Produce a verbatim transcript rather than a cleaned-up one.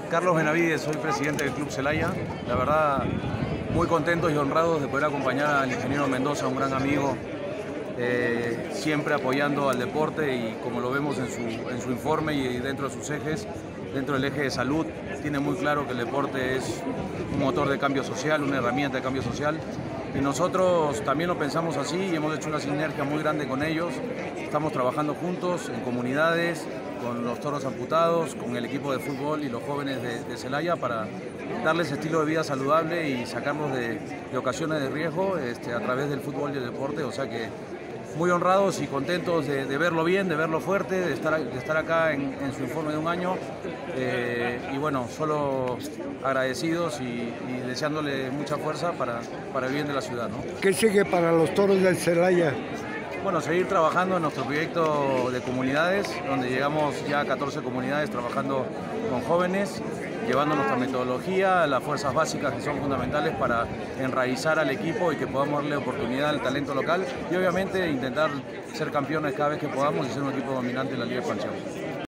Carlos Benavides, soy presidente del Club Celaya. La verdad, muy contentos y honrados de poder acompañar al ingeniero Mendoza, un gran amigo, eh, siempre apoyando al deporte y como lo vemos en su, en su informe y dentro de sus ejes, dentro del eje de salud, tiene muy claro que el deporte es un motor de cambio social, una herramienta de cambio social. Y nosotros también lo pensamos así y hemos hecho una sinergia muy grande con ellos. Estamos trabajando juntos en comunidades, con los toros amputados, con el equipo de fútbol y los jóvenes de, de Celaya para darles estilo de vida saludable y sacarlos de, de ocasiones de riesgo este, a través del fútbol y el deporte. O sea que muy honrados y contentos de, de verlo bien, de verlo fuerte, de estar, de estar acá en, en su informe de un año. Eh, y bueno, solo agradecidos y, y deseándole mucha fuerza para, para el bien de la ciudad, ¿no? ¿Qué sigue para los toros del Celaya? Bueno, seguir trabajando en nuestro proyecto de comunidades, donde llegamos ya a catorce comunidades trabajando con jóvenes, llevando nuestra metodología, las fuerzas básicas que son fundamentales para enraizar al equipo y que podamos darle oportunidad al talento local y obviamente intentar ser campeones cada vez que podamos y ser un equipo dominante en la Liga de Expansión.